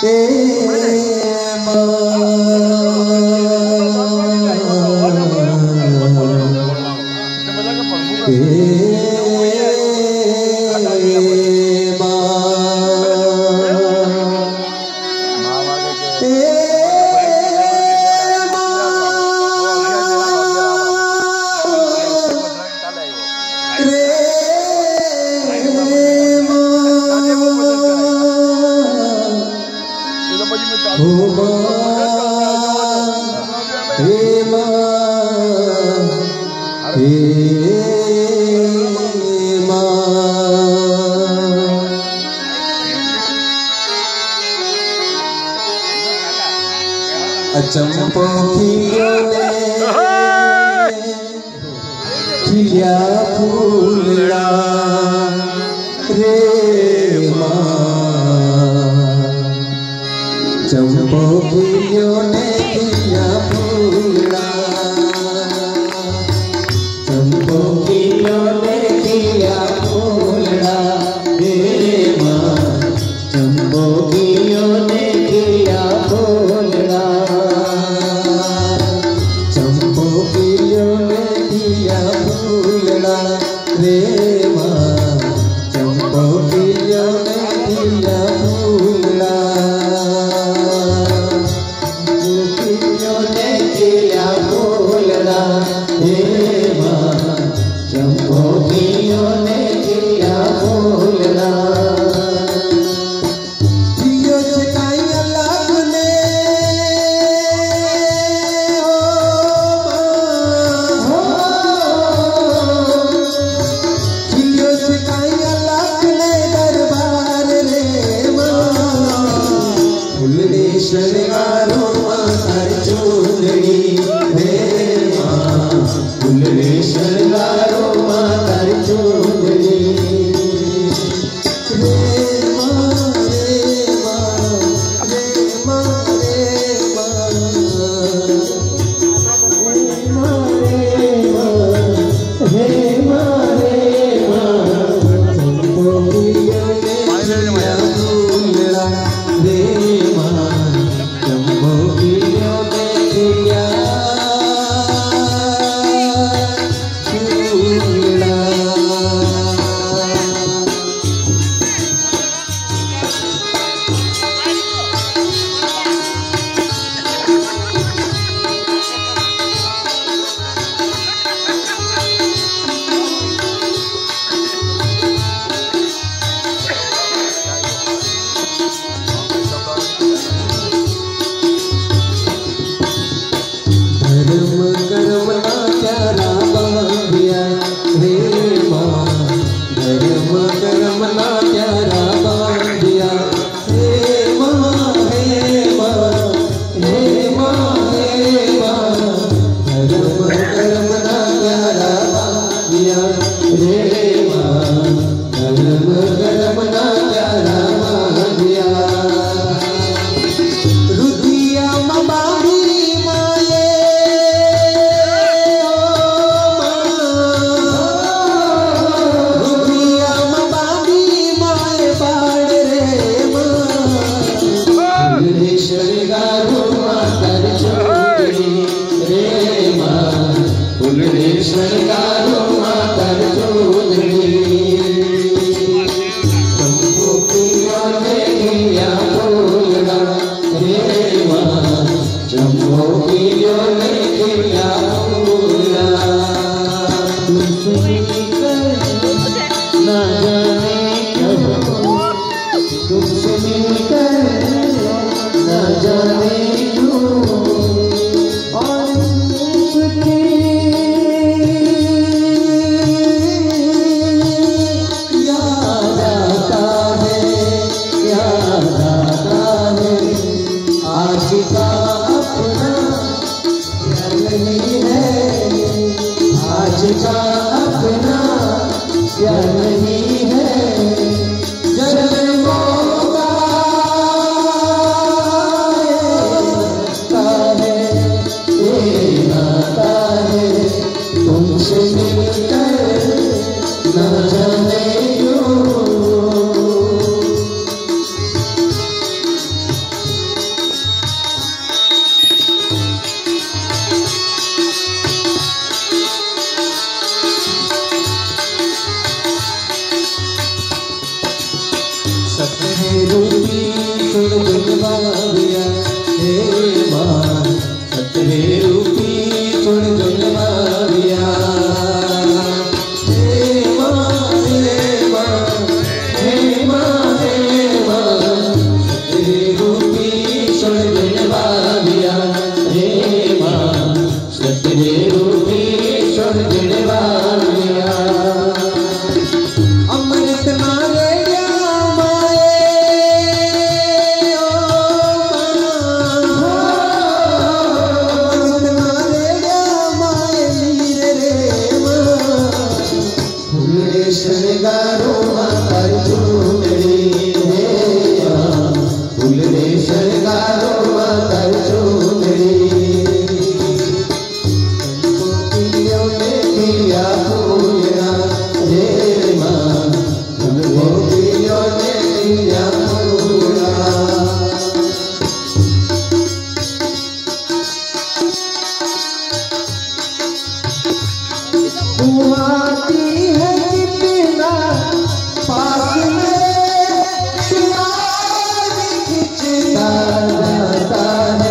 चंपो खिलिया फूलड़ा रे चंपो खिलिया फूलड़ा चंपो खिलिया फूलड़ा रे चंपो खिलिया फूलड़ा रे चंपो खिलिया फूलड़ा खिलिया फूलड़ा रे चंपो खिलिया फूलड़ा शृंगारो मातार चूंदड़ी रे फुलड़े शृंगारो मातार चूंदड़ी रे सत्य रूपी सुर दुलवारिया हे माँ सत्य रूपी सुर दुलवारिया हे माँ हे माँ हे माँ हे माँ सत्य रूपी सुर दुलवारिया हे माँ सत्य रूपी सुर दुलवारिया अमृत नारे शृंगारो मातर चूंदड़ी हे माँ फूल रे शृंगारो मातर चूंदड़ी गोपियों ने किया पूजा हे माँ गोपियों ने किया पूजा तू आती है पास में खिंचता जाता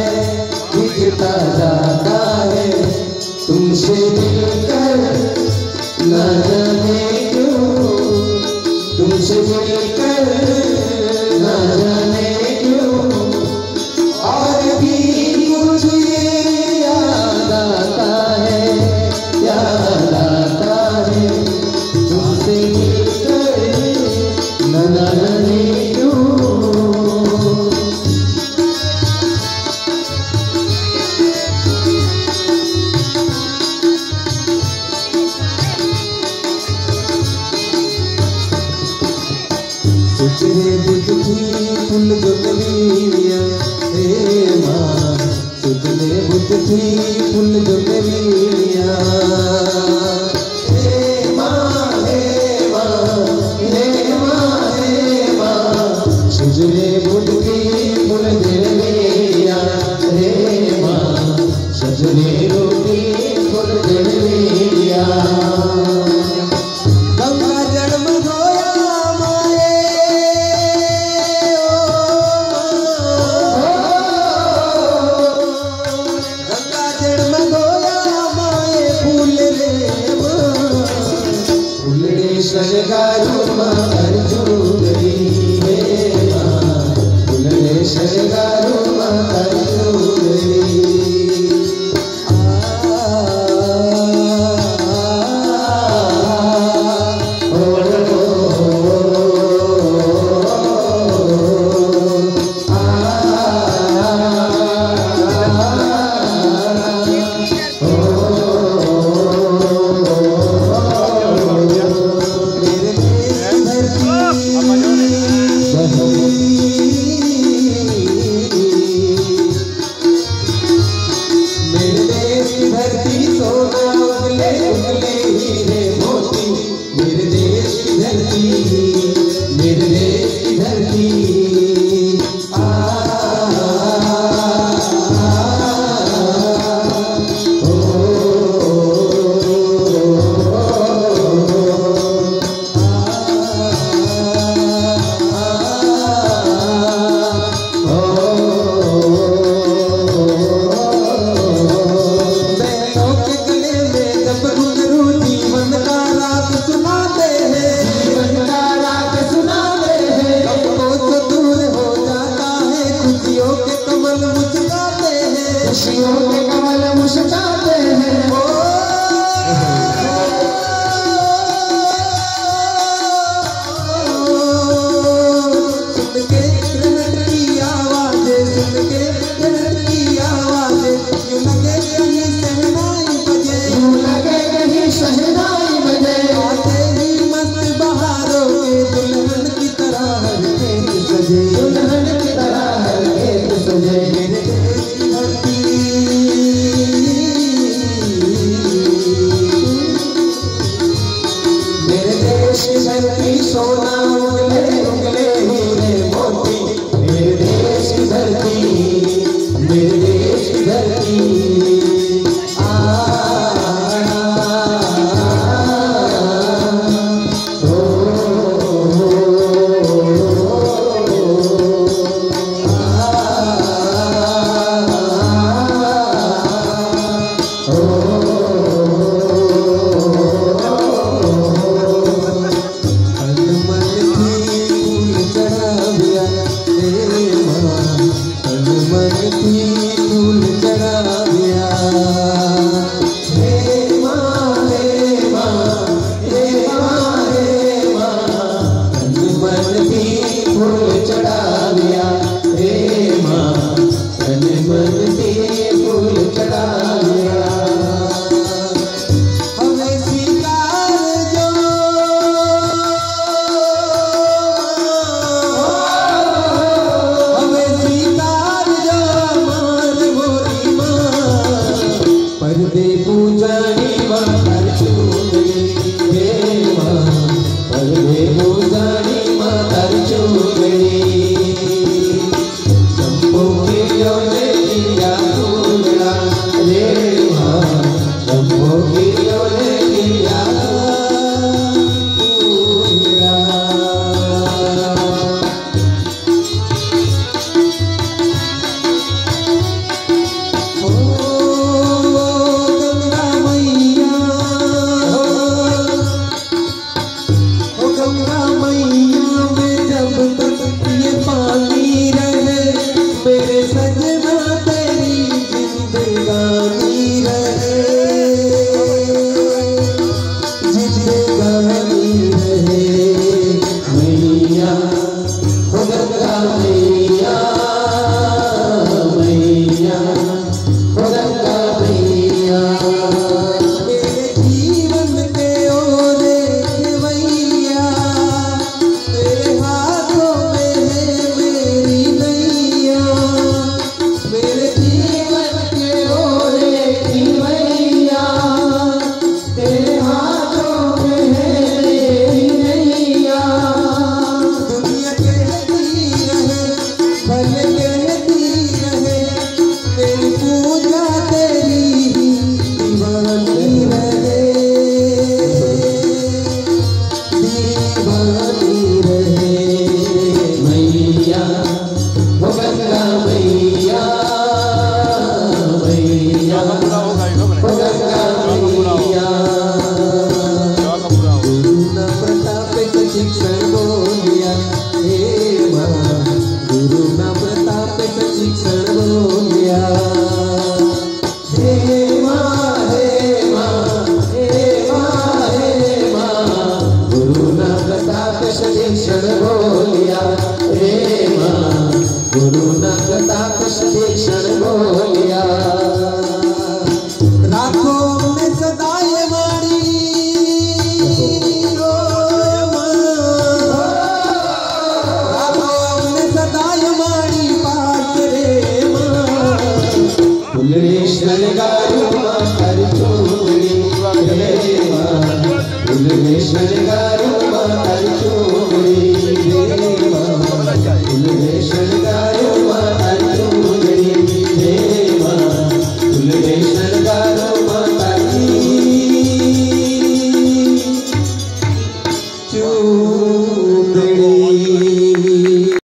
है तुमसे मिलकर न जाने क्यों तुमसे मिलकर न जाने क्यों और भी कुछ याद आता है तुमसे सुचरे बुद्धि फूल जुगलिया हे माँ सुचरे बुद्धि फूल जुगलिया हे माँ हे माँ हे माँ हे माँ सुचरे बुद्धि फूल जुगलिया हे माँ सजने रूपी फूल जुगलिया गंगा जल में शृंगारो मातर चूंदड़ी हे माँ फूल रे शृंगारो मातर चूंदड़ी खुशियों के कमल मुस्कुराते हैं सुन के रणट की आवाज़ें सुन के रणट की आवाज़ें यूं लगे कहीं शहनाई बजे यूं लगे कहीं शहनाई बजे आते ही मस्त बहारों के दुल्हन की तरह हर खेत सजे दुल्हन की तरह हर खेत सजे मेरे देश की धरती सोना उगले उगले हीरे मोती मेरे देश की धरती मेरे देश की धरती ओ Shri Garu Mata Chori